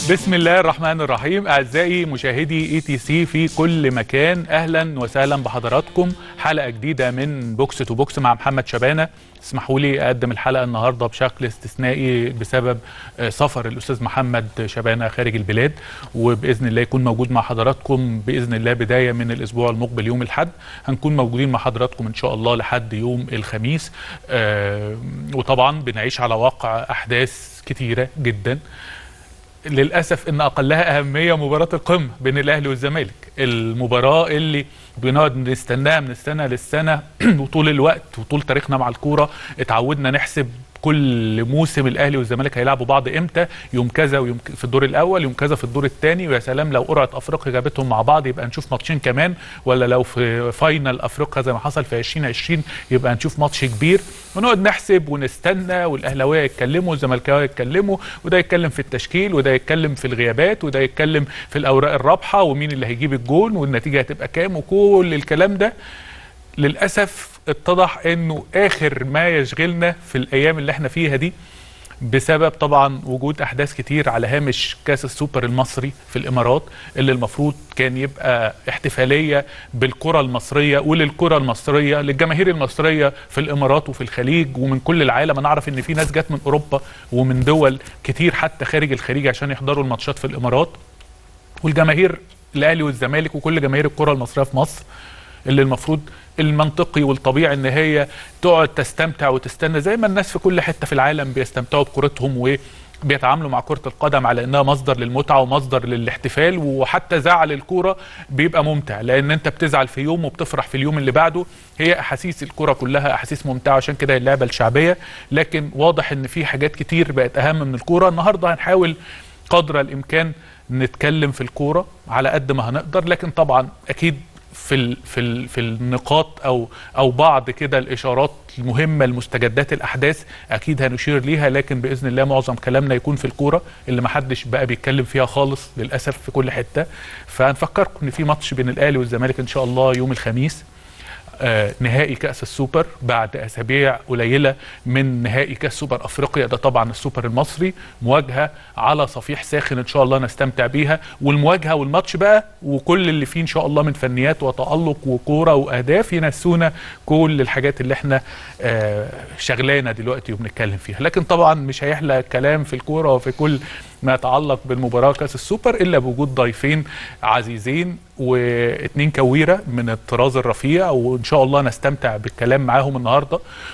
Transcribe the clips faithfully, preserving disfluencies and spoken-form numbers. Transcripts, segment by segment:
بسم الله الرحمن الرحيم. اعزائي مشاهدي اي تي سي في كل مكان، اهلا وسهلا بحضراتكم. حلقه جديده من بوكس تو بوكس مع محمد شبانه. اسمحوا لي اقدم الحلقه النهارده بشكل استثنائي بسبب سفر الاستاذ محمد شبانه خارج البلاد، وباذن الله يكون موجود مع حضراتكم باذن الله بدايه من الاسبوع المقبل يوم الاحد. هنكون موجودين مع حضراتكم ان شاء الله لحد يوم الخميس. آه وطبعا بنعيش على واقع احداث كتيره جدا. للأسف إن أقلها أهمية مباراة القمة بين الأهلي والزمالك، المباراة اللي بنقعد نستناها من السنة للسنة وطول الوقت وطول تاريخنا مع الكورة اتعودنا نحسب كل موسم الاهلي والزمالك هيلعبوا بعض امتى، يوم كذا ويوم في الدور الاول، يوم كذا في الدور الثاني، ويا سلام لو قرعه افريقيا جابتهم مع بعض يبقى نشوف ماتشين كمان، ولا لو في فاينل افريقيا زي ما حصل في عشرين عشرين يبقى نشوف ماتش كبير، ونقعد نحسب ونستنى، والاهلاويه يتكلموا والزملكاويه يتكلموا، وده يتكلم في التشكيل وده يتكلم في الغيابات وده يتكلم في الاوراق الرابحه ومين اللي هيجيب الجون والنتيجه هتبقى كام وكل الكلام ده. للأسف اتضح انه اخر ما يشغلنا في الايام اللي احنا فيها دي بسبب طبعا وجود احداث كتير على هامش كاس السوبر المصري في الامارات، اللي المفروض كان يبقى احتفاليه بالكره المصريه وللكره المصريه للجماهير المصريه في الامارات وفي الخليج ومن كل العالم. انا اعرف ان في ناس جت من اوروبا ومن دول كتير حتى خارج الخليج عشان يحضروا الماتشات في الامارات، والجماهير الاهلي والزمالك وكل جماهير الكره المصريه في مصر اللي المفروض المنطقي والطبيعي ان هي تقعد تستمتع وتستنى زي ما الناس في كل حته في العالم بيستمتعوا بكورتهم وبيتعاملوا مع كره القدم على انها مصدر للمتعه ومصدر للاحتفال، وحتى زعل الكوره بيبقى ممتع لان انت بتزعل في يوم وبتفرح في اليوم اللي بعده. هي احاسيس الكوره كلها احاسيس ممتعه، عشان كده اللعبه الشعبيه، لكن واضح ان في حاجات كتير بقت اهم من الكوره. النهارده هنحاول قدر الامكان نتكلم في الكوره على قد ما هنقدر، لكن طبعا اكيد في ال في ال في النقاط او او بعض كده الاشارات المهمه المستجدات الاحداث اكيد هنشير ليها، لكن باذن الله معظم كلامنا يكون في الكوره اللي ما حدش بقى بيتكلم فيها خالص للاسف في كل حته. فهنفكركم ان في ماتش بين الاهلي والزمالك ان شاء الله يوم الخميس، آه نهائي كأس السوبر بعد أسابيع قليلة من نهائي كأس سوبر أفريقيا، ده طبعا السوبر المصري، مواجهة على صفيح ساخن إن شاء الله نستمتع بيها. والمواجهة والماتش بقى وكل اللي فيه إن شاء الله من فنيات وتألق وكورة وأهداف ينسونا كل الحاجات اللي احنا آه شغلانا دلوقتي وبنتكلم فيها. لكن طبعا مش هيحلى الكلام في الكورة وفي كل ما يتعلق بالمباراة كأس السوبر إلا بوجود ضيفين عزيزين واثنين كويرة من الطراز الرفيع، وإن شاء الله نستمتع بالكلام معاهم النهاردة.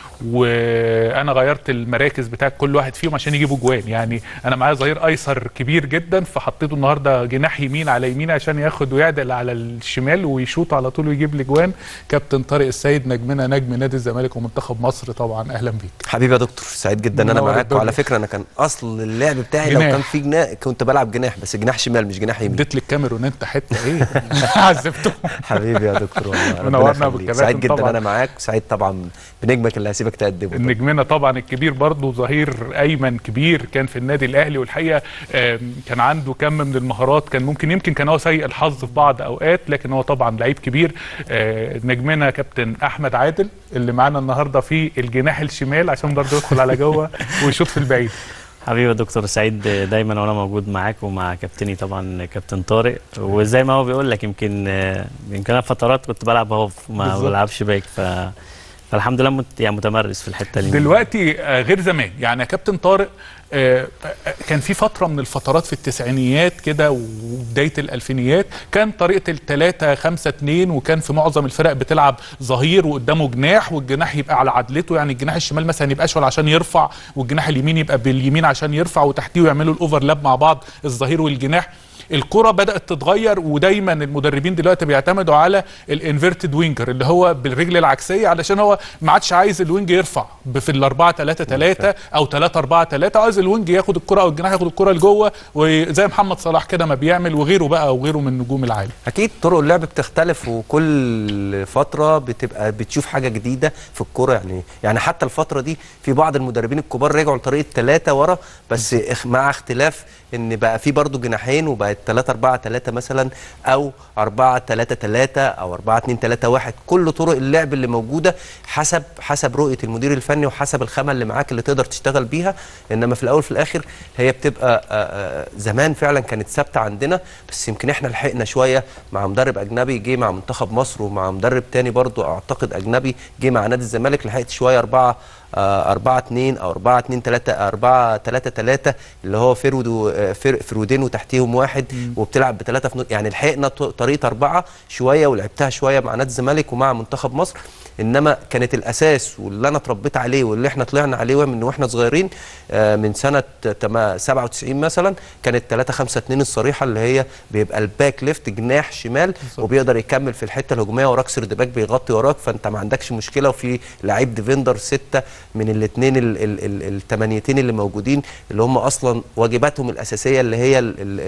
وانا غيرت المراكز بتاع كل واحد فيهم عشان يجيبوا جوان، يعني انا معايا ظهير ايسر كبير جدا فحطيته النهارده جناح يمين على يمين عشان ياخد ويعدل على الشمال ويشوط على طول ويجيب لي جوان. كابتن طارق السيد نجمنا نجم نادي الزمالك ومنتخب مصر، طبعا اهلا بيك حبيبي يا دكتور، سعيد جدا انا معاك. وعلى فكره انا كان اصل اللعب بتاعي جناح. لو كان في جناح كنت بلعب جناح، بس جناح شمال مش جناح يمين. اديت للكاميرون انت حته ايه عذبته حبيبي يا دكتور والله منورنا بالكباتن. سعيد جدا طبعا. انا معاك وسعيد طبعا بنجمك اللي هسيبك تقدمه. نجمنا طبعا الكبير برضه ظهير ايمن كبير كان في النادي الاهلي، والحقيقه كان عنده كم من المهارات، كان ممكن يمكن كان هو سيء الحظ في بعض اوقات، لكن هو طبعا لعيب كبير. نجمنا كابتن احمد عادل اللي معانا النهارده في الجناح الشمال عشان برضه يدخل على جوه ويشوط في البعيد. حبيبي يا دكتور، سعيد دايما وانا موجود معاك ومع كابتني طبعا كابتن طارق، وزي ما هو بيقول لك يمكن يمكن انا فترات كنت بلعب اهو ما بلعبش باك، ف فالحمد لله مت يعني متمرس في الحته دي دلوقتي غير زمان. يعني يا كابتن طارق كان في فتره من الفترات في التسعينيات كده وبدايه الالفينيات كان طريقه الثلاثة خمسة اتنين، وكان في معظم الفرق بتلعب ظهير وقدامه جناح، والجناح يبقى على عدلته، يعني الجناح الشمال مثلا يبقى اشول عشان يرفع، والجناح اليمين يبقى باليمين عشان يرفع، وتحتيه يعملوا الاوفرلاب مع بعض الظهير والجناح. الكرة بدأت تتغير، ودايما المدربين دلوقتي بيعتمدوا على الانفيرتد وينجر اللي هو بالرجل العكسيه، علشان هو ما عادش عايز الوينج يرفع في الأربعة ثلاثة ثلاثة او ثلاثة أربعة ثلاثة، عايز الوينج ياخد الكرة او الجناح ياخد الكرة لجوه، وزي محمد صلاح كده ما بيعمل وغيره بقى وغيره من نجوم العالم. اكيد طرق اللعب بتختلف وكل فتره بتبقى بتشوف حاجه جديده في الكوره، يعني يعني حتى الفتره دي في بعض المدربين الكبار رجعوا لطريقه ثلاثه ورا، بس مع اختلاف ان بقى في برضه جناحين وبقت بقت ثلاثة أربعة ثلاثة مثلا او أربعة ثلاثة ثلاثة او أربعة اتنين ثلاثة واحد. كل طرق اللعب اللي موجوده حسب حسب رؤيه المدير الفني وحسب الخامه اللي معاك اللي تقدر تشتغل بيها. انما في الاول في الاخر هي بتبقى زمان فعلا كانت ثابته عندنا، بس يمكن احنا لحقنا شويه مع مدرب اجنبي جه مع منتخب مصر ومع مدرب تاني برضو اعتقد اجنبي جه مع نادي الزمالك، لحقت شويه أربعة أربعة اتنين أو أربعة اتنين ثلاثة أربعة ثلاثة ثلاثة اللي هو فرود فرودين وتحتيهم واحد وبتلعب بثلاثة في نص. يعني لحقنا طريقة أربعة شوية ولعبتها شوية مع نادي الزمالك ومع منتخب مصر. إنما كانت الأساس واللي أنا اتربيت عليه واللي إحنا طلعنا عليه من وإحنا صغيرين من سنة سبعة وتسعين مثلا كانت ثلاثة خمسة اتنين الصريحة اللي هي بيبقى الباك ليفت جناح شمال وبيقدر يكمل في الحتة الهجومية وراك سيرد باك بيغطي وراك، فأنت ما عندكش مشكلة. وفي لعيب ديفندر ستة من الاثنين الثمانيتين اللي موجودين اللي هم اصلا واجباتهم الاساسيه اللي هي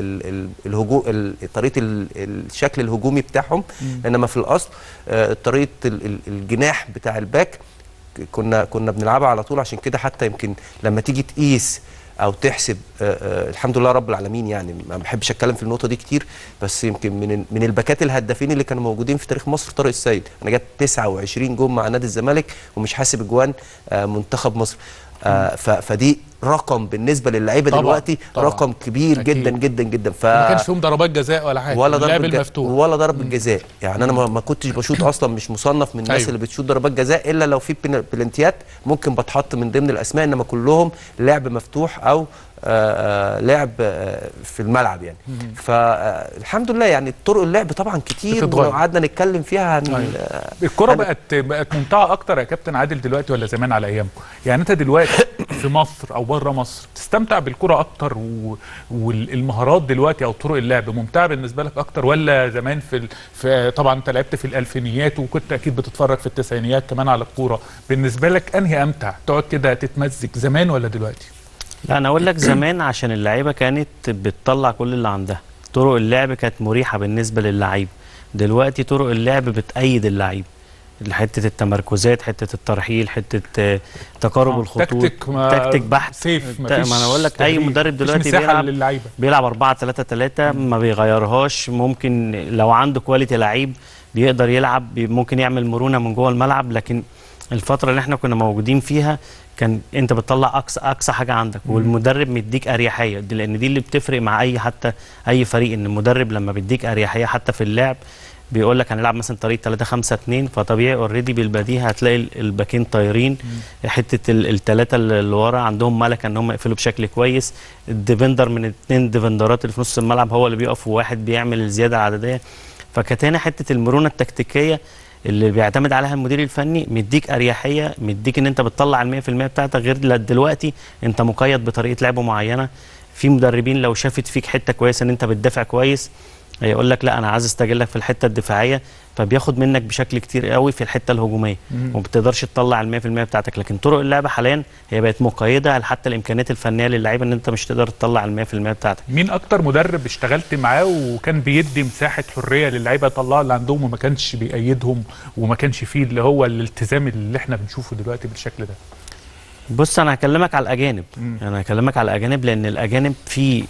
الهجوم طريقه الشكل الهجومي بتاعهم. انما في الاصل طريقه الجناح بتاع الباك كنا كنا بنلعبها على طول. عشان كده حتى يمكن لما تيجي تقيس او تحسب آآ آآ الحمد لله رب العالمين، يعني ما بحبش اتكلم في النقطه دي كتير، بس يمكن من من الباكات الهدافين اللي كانوا موجودين في تاريخ مصر طارق السيد. انا جبت تسعة وعشرين جون مع نادي الزمالك ومش حاسب اجوان منتخب مصر. فدي رقم بالنسبه للعيبه دلوقتي طبعًا. رقم كبير أكيد. جدا جدا جدا. ف ما كانش فيهم ضربات جزاء ولا حاجه ولا ضربه المفتوح ولا ضربه جزاء. يعني انا ما كنتش بشوط اصلا، مش مصنف من الناس أيوه. اللي بتشوط ضربات جزاء الا لو في بلنتيات ممكن بتحط من ضمن الاسماء، انما كلهم لعب مفتوح او آآ آآ لعب آآ في الملعب يعني. فالحمد لله يعني طرق اللعب طبعا كتير ولو قعدنا نتكلم فيها عن أيوه. الكره بقت بقت ممتعه اكتر يا كابتن عادل دلوقتي ولا زمان على ايامكم؟ يعني انت دلوقتي في مصر او بره مصر تستمتع بالكره اكتر و... والمهارات دلوقتي او طرق اللعب ممتعه بالنسبه لك اكتر ولا زمان؟ في, ال... في طبعا انت لعبت في الالفينيات وكنت اكيد بتتفرج في التسعينيات كمان على الكوره، بالنسبه لك انهي امتع؟ تقعد كده تتمزج زمان ولا دلوقتي؟ لا انا اقول لك زمان عشان اللعيبه كانت بتطلع كل اللي عندها، طرق اللعب كانت مريحه بالنسبه للعيب. دلوقتي طرق اللعب بتأيد اللعيب، حته التمركزات، حته الترحيل، حته تقارب آه. الخطوط، تكتيك تكتيك بحت. سيف ما انا اقول لك اي مدرب دلوقتي بيلعب بيلعب أربعة ثلاثة ثلاثة ما بيغيرهاش. ممكن لو عنده كواليتي لعيب بيقدر يلعب، ممكن يعمل مرونه من جوه الملعب. لكن الفتره اللي احنا كنا موجودين فيها كان انت بتطلع اقصى اقصى حاجه عندك والمدرب مديك اريحيه دي، لان دي اللي بتفرق مع اي حتى اي فريق، ان المدرب لما بيديك اريحيه حتى في اللعب بيقول لك هنلعب مثلا طريقه ثلاثة خمسة اتنين، فطبيعي اوريدي بالبديهه هتلاقي الباكين طايرين، حته الثلاثه اللي ورا عندهم ملكه ان هم يقفلوا بشكل كويس، الديفندر من الاثنين ديفندرات اللي في نص الملعب هو اللي بيقف وواحد بيعمل الزياده العدديه. فكانت هنا حته المرونه التكتيكيه اللي بيعتمد عليها المدير الفني مديك اريحيه، مديك ان انت بتطلع ال مية في المية بتاعتك. غير دلوقتي انت مقيد بطريقه لعب معينه. في مدربين لو شافت فيك حته كويسه ان انت بتدافع كويس هيقول لك لا انا عايز استغلك في الحته الدفاعيه، فبياخد منك بشكل كتير قوي في الحته الهجوميه وما بتقدرش تطلع ال مية في المية بتاعتك. لكن طرق اللعب حاليا هي بقت مقيده حتى الامكانيات الفنيه للعيبه ان انت مش تقدر تطلع ال مية في المية بتاعتك. مين اكتر مدرب اشتغلت معاه وكان بيدي مساحه حريه للعيبه يطلعوا اللي عندهم وما كانش بيأيدهم وما كانش فيه اللي هو الالتزام اللي احنا بنشوفه دلوقتي بالشكل ده؟ بص انا هكلمك على الاجانب، انا هكلمك على الاجانب لان الاجانب في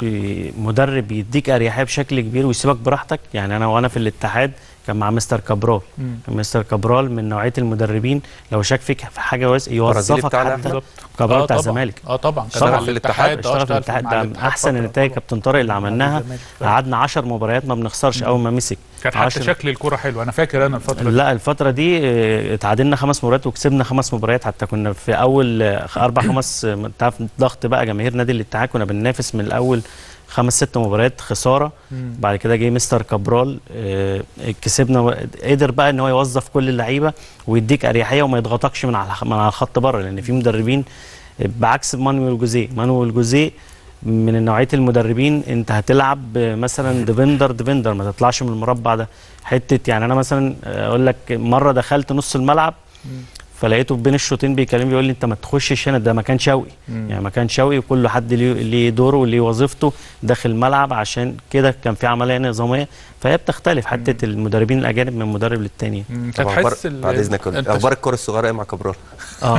مدرب يديك اريحيه بشكل كبير ويسيبك براحتك. يعني انا وانا في الاتحاد كان مع مستر كابرال، مستر كابرال من نوعيه المدربين لو شاك فيك في حاجه يوظفك حتى. كابرال بتاع الزمالك اه طبعا اشتغل في الاتحاد، اشتغل في الاتحاد. ده من احسن النتائج كابتن طارق اللي عملناها. قعدنا عشر مباريات ما بنخسرش اول ما مسك. كان حتى شكل الكوره حلو، انا فاكر انا الفتره دي. لا الفتره دي اتعادلنا خمس مباريات وكسبنا خمس مباريات، حتى كنا في اول اربع خمس ضغط بقى جماهير نادي الاتحاد كنا بننافس من الاول خمس ست مباريات خساره. مم. بعد كده جه مستر كابرال اه كسبنا، قدر بقى ان هو يوظف كل اللعيبه ويديك اريحيه وما يضغطكش من على من على الخط بره. لان في مدربين بعكس مانويل جوزيه، مانويل جوزيه من نوعيه المدربين انت هتلعب مثلا ديفندر ديفندر ما تطلعش من المربع ده حته. يعني انا مثلا اقول لك مره دخلت نص الملعب فلقيته بين الشوطين بيكلمني بيقول لي انت ما تخشش هنا، ده مكان شوقي. يعني مكان شوقي وكل حد ليه ليه دوره وليه وظيفته داخل الملعب، عشان كده كان في عمليه نظاميه. فهي بتختلف حته المدربين الاجانب من مدرب للتاني. هتحس بعد اذنك اخبار الكره الصغيره ايه مع كابرال؟ اه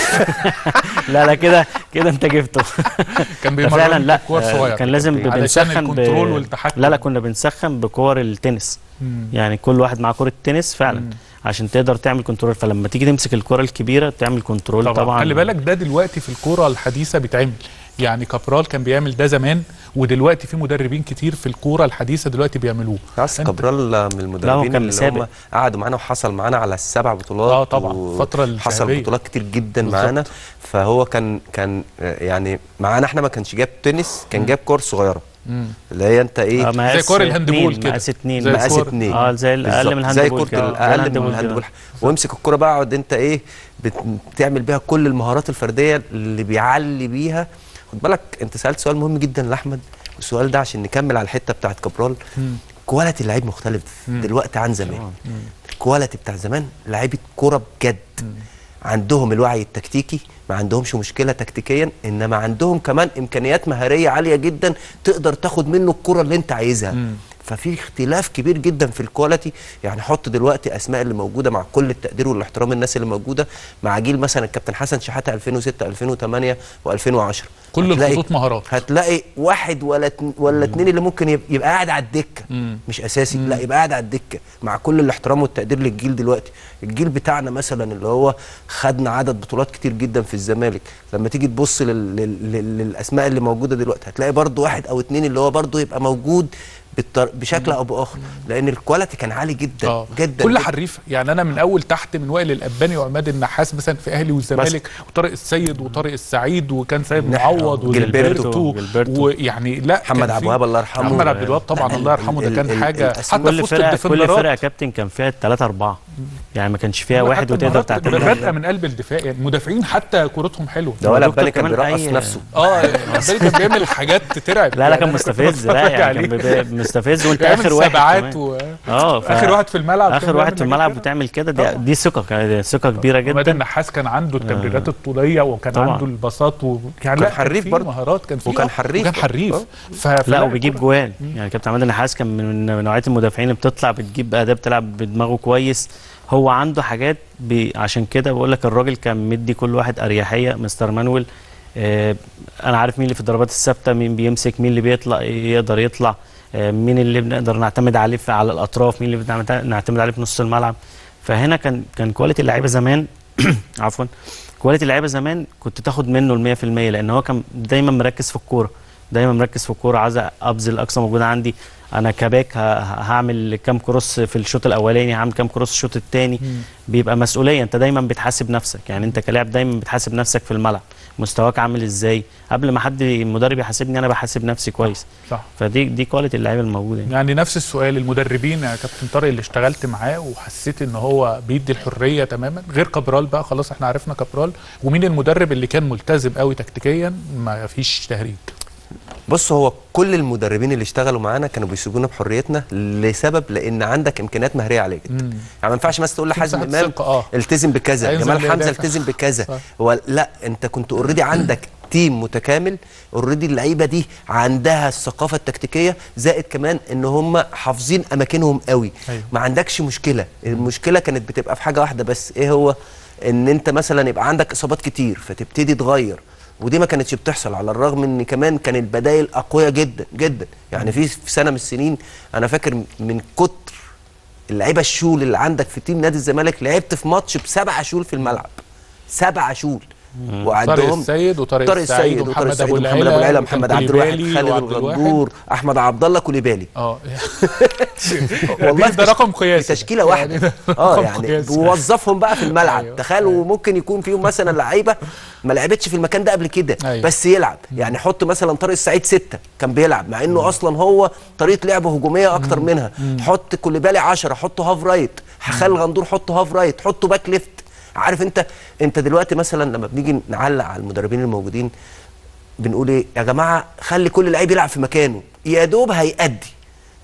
لا لا كده كده انت جبته. كان بيمرن لا كور صغير، كان لازم بنسخن الكنترول والتحكم. لا لا كنا بنسخن بكور التنس. مم. يعني كل واحد مع كره التنس فعلا. مم. عشان تقدر تعمل كنترول، فلما تيجي تمسك الكره الكبيره تعمل كنترول. طبعا, طبعا خلي بالك ده دلوقتي في الكوره الحديثه بيتعمل، يعني كابرال كان بيعمل ده زمان، ودلوقتي في مدربين كتير في الكوره الحديثه دلوقتي بيعملوه. بس كابرال من المدربين اللي هم قعدوا معانا وحصل معانا على السبع بطولات. اه طبعا فتره حصل بطولات كتير جدا معانا. فهو كان كان يعني معانا احنا ما كانش جاب تنس، كان جاب كور صغيره. امم اللي هي انت ايه زي كور الهاندبول كده، مقاس اتنين مقاس اتنين اه زي الاقل من الهاندبول، زي كره الاقل من الهاندبول. وامسك الكره بقى اقعد انت ايه بتعمل بيها كل المهارات الفرديه اللي بيعلي بيها. خد بالك انت سالت سؤال مهم جدا لاحمد، والسؤال ده عشان نكمل على الحته بتاعت كابرال. كواليتي اللعيب مختلف مم. دلوقتي عن زمان. الكواليتي بتاع زمان لعيبه كوره بجد، مم. عندهم الوعي التكتيكي، ما عندهمش مشكله تكتيكيا، انما عندهم كمان امكانيات مهاريه عاليه جدا تقدر تاخد منه الكره اللي انت عايزها. مم. ففي اختلاف كبير جدا في الكواليتي. يعني حط دلوقتي اسماء اللي موجوده مع كل التقدير والاحترام الناس اللي موجوده مع جيل مثلا الكابتن حسن شحاته ألفين وستة ألفين وثمانية وألفين وعشرة، كل الخطوط مهارات. هتلاقي واحد ولا ولا اتنين اللي ممكن يبقى قاعد على الدكه، مم. مش اساسي، مم. لا يبقى قاعد على الدكه. مع كل الاحترام والتقدير للجيل دلوقتي، الجيل بتاعنا مثلا اللي هو خدنا عدد بطولات كتير جدا في الزمالك، لما تيجي تبص لل... لل... للاسماء اللي موجوده دلوقتي هتلاقي برضو واحد او اتنين اللي هو برضو يبقى موجود بشكل او باخر، لان الكواليتي كان عالي جدا أوه. جدا كل جداً. حريف. يعني انا من اول تحت من وائل الاباني وعماد النحاس مثلا في اهلي والزمالك، وطارق السيد وطارق السعيد وكان سيد معوض وجilberto ويعني لا محمد عبد الوهاب الله يرحمه، محمد عبد الوهاب طبعا الله يرحمه، ده كان حاجه. حتى كل فرقه كل فرقه كابتن كان فيها ثلاثه اربعه، يعني ما كانش فيها واحد وتقدر تعتمد بادئه من قلب الدفاع. يعني المدافعين حتى كورتهم حلوه. ده ولا الاباني كان بيرقص نفسه. اه الاباني كان بيعمل حاجات ترعب. لا لا كان مستفز، لا يعني كان مستفز وانت اخر واحد و... اه اخر واحد في الملعب اخر واحد في الملعب بتعمل كده. دي, دي ثقه ثقه كبيره جدا. عماد النحاس كان عنده التمريرات الطوليه وكان طبعا. عنده البساط و... يعني كان حريف برضه، مهارات كان فيه وكان حريف وكان حريف ف... لا وبيجيب جوان. يعني كابتن عماد النحاس كان من نوعيه المدافعين اللي بتطلع بتجيب اداء، بتلعب بدماغه كويس. هو عنده حاجات ب... عشان كده بقول لك الراجل كان مدي كل واحد اريحيه. مستر مانويل آه انا عارف مين اللي في الضربات الثابته، مين بيمسك، مين اللي بيطلع يقدر يطلع، مين اللي بنقدر نعتمد عليه على الاطراف، مين اللي بنعتمد عليه في نص الملعب. فهنا كان كان كواليتي اللعيبه زمان عفوا كواليتي اللعيبه زمان كنت تاخد منه ال مية في المية، لان هو كان دايما مركز في الكوره، دايما مركز في الكوره، عايز ابذل اقصى مجهود عندي. انا كباك هعمل كام كروس في الشوط الاولاني، هعمل كام كروس الشوط الثاني. بيبقى مسؤوليه، انت دايما بتحاسب نفسك. يعني انت كلاعب دايما بتحاسب نفسك في الملعب، مستواك عامل ازاي قبل ما حد المدرب يحاسبني، انا بحاسب نفسي كويس. صح. فدي دي كواليتي اللعيبه الموجوده. يعني. يعني نفس السؤال، المدربين يا كابتن طارق اللي اشتغلت معاه وحسيت ان هو بيدي الحريه تماما، غير كابرال بقى خلاص احنا عرفنا كابرال، ومين المدرب اللي كان ملتزم قوي تكتيكيا ما فيش تهريج؟ بص، هو كل المدربين اللي اشتغلوا معانا كانوا بيسيبونا بحريتنا لسبب، لان عندك امكانيات مهريه عاليه جدا. يعني ما ينفعش مثلا تقول لحازم امام آه. التزم بكذا، جمال حمزه التزم بكذا، هو لا، انت كنت اوريدي عندك تيم متكامل، اوريدي اللعيبه دي عندها الثقافه التكتيكيه، زائد كمان ان هم حافظين اماكنهم قوي. أيوة. ما عندكش مشكله، المشكله كانت بتبقى في حاجه واحده بس، ايه هو؟ ان انت مثلا يبقى عندك اصابات كتير فتبتدي تغير، ودي ما كانتش بتحصل، على الرغم ان كمان كانت بدايل اقوياء جدا جدا. يعني في في سنه من السنين انا فاكر من كتر اللعيبه الشول اللي عندك في تيم نادي الزمالك، لعبت في ماتش بسبعه شول في الملعب، سبعه شول، وعندهم طارق السيد وطارق السعيد ومحمد ابو العيله، محمد عبد الواحد، خالد الغندور، احمد عبد الله، كوليبالي. اه والله ده رقم قياسي، تشكيله واحده. اه يعني ووظفهم بقى في الملعب. أيوة. تخيلوا ممكن يكون فيهم مثلا لعيبه ما لعبتش في المكان ده قبل كده. أيوة. بس يلعب. يعني حط مثلا طارق السعيد ستة كان بيلعب، مع انه مم. اصلا هو طريقه لعبه هجوميه اكتر مم. منها. مم. حط كوليبالي عشرة، حطه هاف رايت، خالد الغندور حطه هاف رايت، حطه باك ليفت. عارف انت انت دلوقتي مثلا لما بنيجي نعلق على المدربين الموجودين بنقول ايه؟ يا جماعه خلي كل لعيب يلعب في مكانه، يا دوب هيأدي.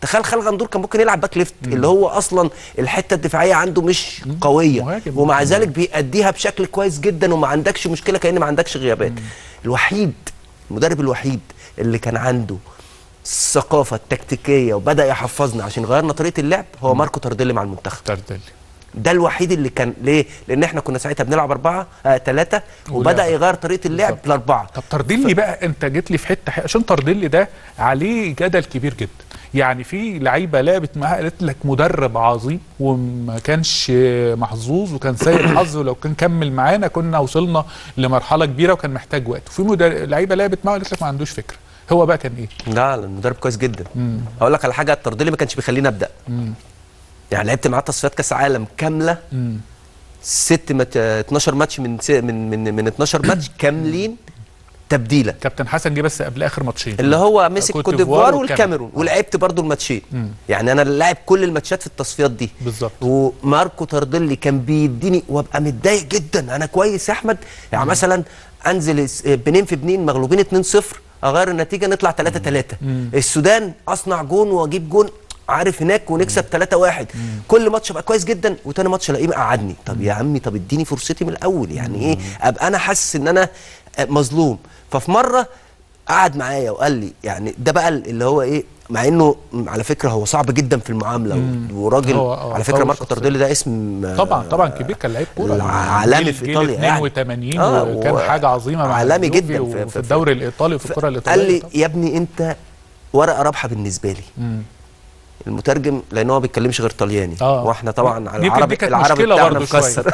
تخيل خالد غندور كان ممكن يلعب باك ليفت اللي هو اصلا الحته الدفاعيه عنده مش قويه، مهاجم. ومع ذلك بيأديها بشكل كويس جدا وما عندكش مشكله كأن ما عندكش غيابات. الوحيد المدرب الوحيد اللي كان عنده الثقافه التكتيكيه وبدا يحفظنا عشان غيرنا طريقه اللعب هو ماركو تارديلي مع المنتخب. تارديلي ده الوحيد اللي كان ليه؟ لان احنا كنا ساعتها بنلعب اربعه آه ثلاثه وبدا يغير طريقه اللعب لاربعه. طب تارديلي ف... بقى انت جيت لي في حته حق. عشان تارديلي ده عليه جدل كبير جدا، يعني في لعيبه لعبت معاه قالت لك مدرب عظيم وما كانش محظوظ وكان سيء الحظ، ولو كان كمل معانا كنا وصلنا لمرحله كبيره وكان محتاج وقت، وفي مدرب لعيبه لعبت معاه قالت لك ما عندوش فكره. هو بقى كان ايه؟ لا المدرب كويس جدا. هقول لك على حاجه، التارديلي ما كانش بيخليني ابدا. مم. يعني لعبت معاه تصفيات كاس عالم كامله، مم. ست مت... اتناشر ماتش من س... من من من اتناشر ماتش كاملين تبديله. كابتن حسن جه بس قبل اخر ماتشين اللي هو مسك كوت ديفوار والكاميرون، ولعبت برضو الماتشين. مم. يعني انا لاعب كل الماتشات في التصفيات دي بالظبط. وماركو تارديلي كان بيديني وابقى متضايق جدا، انا كويس يا احمد، يعني مم. مثلا انزل بنين في بنين مغلوبين اتنين صفر اغير النتيجه نطلع تلاتة تلاتة. السودان اصنع جون واجيب جون عارف هناك ونكسب تلاتة واحد. كل ماتش ابقى كويس جدا وتاني ماتش الاقيه مقعدني. طب يا عمي طب اديني فرصتي من الاول، يعني ايه ابقى انا حاسس ان انا مظلوم. ففي مره قعد معايا وقال لي يعني ده بقى اللي هو ايه، مع انه على فكره هو صعب جدا في المعامله مم. وراجل على فكره ماركو تارديلي ده اسم طبعا طبعا كبير، كان لعيب كوره عالمي في ايطاليا اتنين وتمانين يعني. آه وكان حاجه عظيمه مع عالمي جدا في, في الدوري الايطالي وفي الكره الايطاليه. قال لي طبعا. يا ابني انت ورقه رابحه بالنسبه لي. مم. المترجم لان هو ما بيتكلمش غير طلياني. آه. واحنا طبعا على العربي العربي بتاعنا مكسر.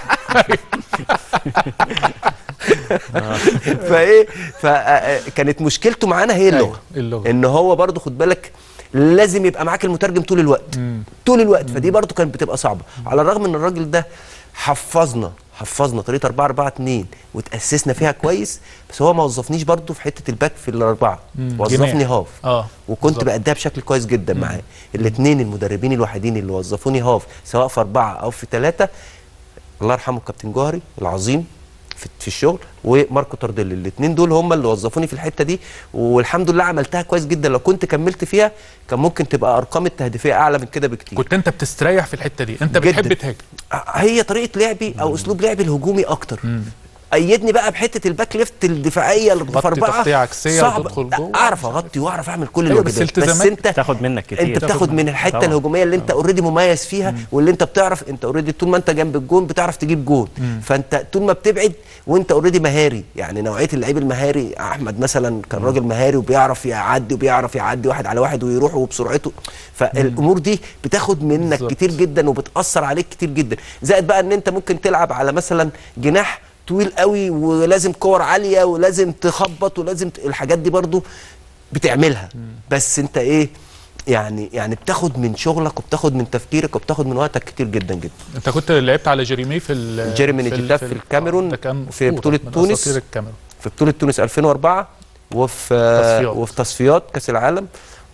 فايه فكانت مشكلته معانا هي اللغه. اللغة. ان هو برضو خد بالك لازم يبقى معاك المترجم طول الوقت. مم. طول الوقت. مم. فدي برضو كانت بتبقى صعبه. مم. على الرغم ان الراجل ده حفظنا حفظنا طريقه اربعة اربعة اتنين وتاسسنا فيها كويس، بس هو ما وظفنيش برضو في حته الباك في الاربعه، وظفني هاف. اه وكنت بالزبط. بأديها بشكل كويس جدا معاه. الاثنين المدربين الوحيدين اللي وظفوني هاف سواء في اربعه او في ثلاثه الله يرحمه الكابتن جوهري العظيم في الشغل وماركو تارديلي، الاثنين دول هم اللي وظفوني في الحته دي، والحمد لله عملتها كويس جدا. لو كنت كملت فيها كان ممكن تبقى ارقام التهديفيه اعلى من كده بكتير. كنت انت بتستريح في الحته دي، انت بتحب تهاجم. هي طريقه لعبي او اسلوب لعبي الهجومي اكتر. مم. ايدني بقى بحته الباك ليفت الدفاعيه اللي في اربعه صعب اعرف اغطي واعرف اعمل كل أيوة الواجبات، بس, بس انت تاخد منك كتير، انت بتاخد من الحته طبعا. الهجوميه اللي انت اوريدي مميز فيها. مم. واللي انت بتعرف انت اوريدي طول ما انت جنب الجون بتعرف تجيب جون. مم. فانت طول ما بتبعد وانت اوريدي مهاري، يعني نوعيه اللعيب المهاري احمد مثلا كان راجل مهاري وبيعرف يعدي وبيعرف يعدي واحد على واحد ويروح وبسرعته، فالامور دي بتاخد منك بالزبط. كتير جدا وبتاثر عليك كتير جدا. زائد بقى ان انت ممكن تلعب على مثلا جناح طويل قوي ولازم كور عاليه ولازم تخبط ولازم ت... الحاجات دي برضو بتعملها. مم. بس انت ايه يعني يعني بتاخد من شغلك وبتاخد من تفكيرك وبتاخد من وقتك كتير جدا جدا. انت كنت لعبت على جيريمي في جيريمي نيتيتاف في, في الكاميرون في بطوله تونس في بطوله تونس الفين واربعه وفي تصفيات. وفي تصفيات كاس العالم.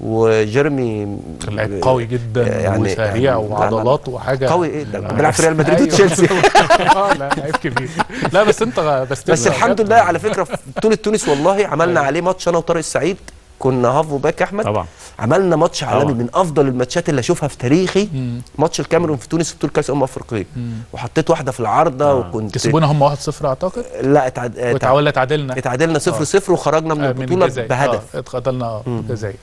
وجيرمي كان لعيب قوي جدا يعني وسريع يعني وعضلات وحاجه قوي. ايه ده كان بيلعب في ريال مدريد وتشيلسي. اه لا لعيب كبير. لا بس انت بس بس الحمد لله على فكره في بطوله تونس والله عملنا عليه ماتش انا وطارق السعيد، كنا هاف وباك احمد طبعا. عملنا ماتش عالمي من افضل الماتشات اللي اشوفها في تاريخي. مم. ماتش الكاميرون في تونس في بطوله كاس امم افريقيه. وحطيت واحده في العارضه. آه. وكنت كسبونا هم واحد صفر اعتقد. لا اتعاد... ولا اتعادلنا اتعادلنا صفر صفر وخرجنا من البطوله بهدف. اه اتقتلنا بجزائر.